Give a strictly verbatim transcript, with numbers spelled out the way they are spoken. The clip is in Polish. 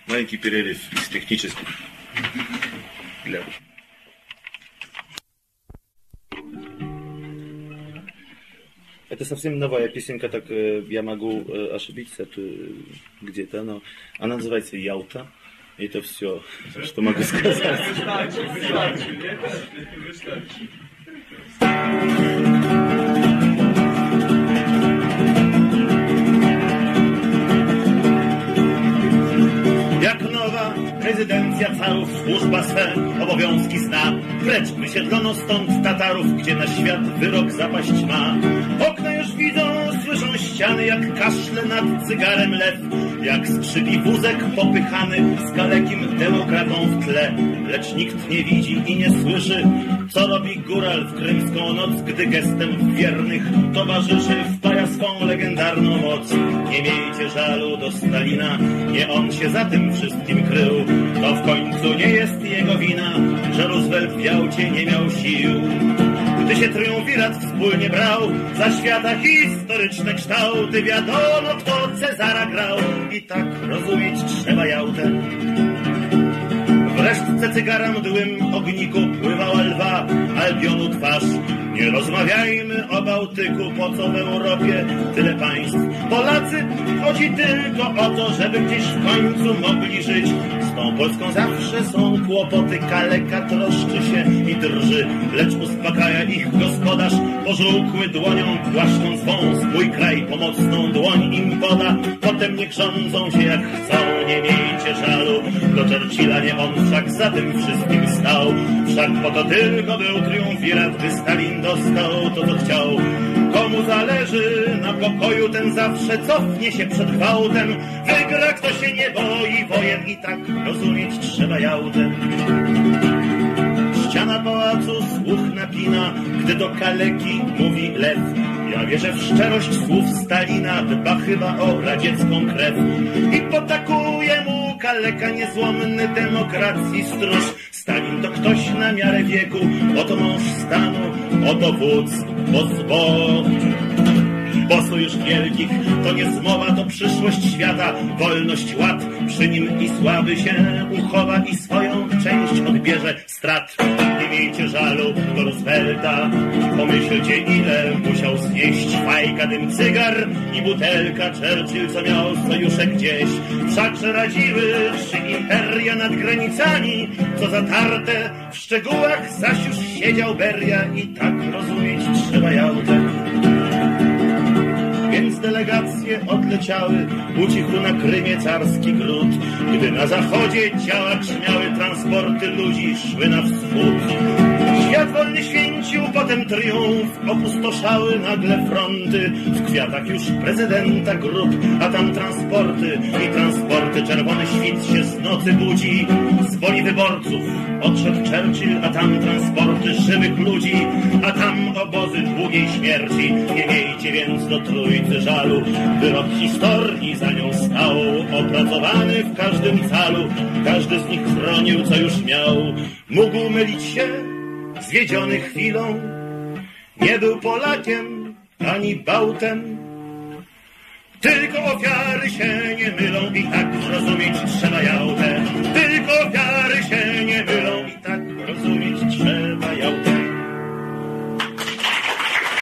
Маленький перерыв из технических. Для... Это совсем новая песенка, так э, я могу э, ошибиться э, где-то, но она называется «Ялта». Это все, что могу сказать. Jak nowa prezydencja carów, służba swe obowiązki zna. Precz wysiedlono stąd Tatarów, gdzie na świat wyrok zapaść ma. Okna już widzą, słyszą ściany, jak kaszle nad cygarem lew, jak skrzypi wózek popychany z kalekim demokratą w tle. Lecz nikt nie widzi i nie słyszy, co robi góral w krymską noc, gdy gestem wiernych towarzyszy wpaja swą legendarną moc. Nie miejcie żalu do Stalina, nie on się za tym wszystkim krył. To w końcu nie jest jego wina, że Roosevelt w Jałcie nie miał sił. Gdy się triumvirat wspólnie brał za świata historyczne kształty, wiadomo, kto Cezara grał. I tak rozumieć trzeba Jałtę. W resztce cygara mdłym ogniku pływała lwa Albionu twarz. Nie rozmawiajmy o Bałtyku, po co w Europie tyle państw. Polacy chodzi tylko o to, żeby gdzieś w końcu mogli żyć. Z tą Polską zawsze są kłopoty, kaleka troszczy się i drży. Lecz uspokaja ich gospodarz, pożółkły dłonią głaszcząc wąs. Mój kraj pomocną dłoń im poda, potem niech rządzą się jak chcą. Nie miejcie żalu do Churchilla, nie on wszak za tym wszystkim stał. Wszak po to tylko był triumvirat, by Stalin dostał to, co chciał. Komu zależy na pokoju, ten zawsze cofnie się przed gwałtem. Wygra, kto się nie boi wojen, i tak rozumieć trzeba Jałtę. Ściana pałacu słuch napina, gdy do kaleki mówi lew. Ja wierzę w szczerość słów Stalina, dba chyba o radziecką krew. I potakuje mu kaleka, niezłomny demokracji stróż. Stalin to ktoś na miarę wieku, oto mąż stanu, oto wódz, bo zbo... Bo sojusz wielkich to nie zmowa, to przyszłość świata, wolność, ład, przy nim i sławy się uchowa i swoją część odbierze strat. Nie miejcie żalu do Roosevelta, pomyślcie, ile musiał znieść fajka, dym, cygar i butelka. Churchill, co miał sojusze gdzieś, wszakże radziły trzy imperia nad granicami, co zatarte w szczegółach, zaś już siedział Beria. I tak rozumieć trzeba Jałtę. Więc delegacje odleciały, ucichł na Krymie carski gród. Gdy na zachodzie działa grzmiały, transporty ludzi szły na wschód. Świat wolny święcił potem triumf, opustoszały nagle fronty. W kwiatach już prezydenta grób, a tam transporty i transporty. Czerwony świt się z nocy budzi, z woli wyborców odszedł Churchill, a tam transporty żywych ludzi, a tam obozy długiej śmierci. Nie miejcie więc do trójcy żalu, wyrok historii za nią stał, opracowany w każdym calu. Każdy z nich chronił, co już miał. Mógł mylić się zwiedziony chwilą, nie był Polakiem ani Bałtem. Tylko ofiary się nie mylą, i tak zrozumieć trzeba Jałtę.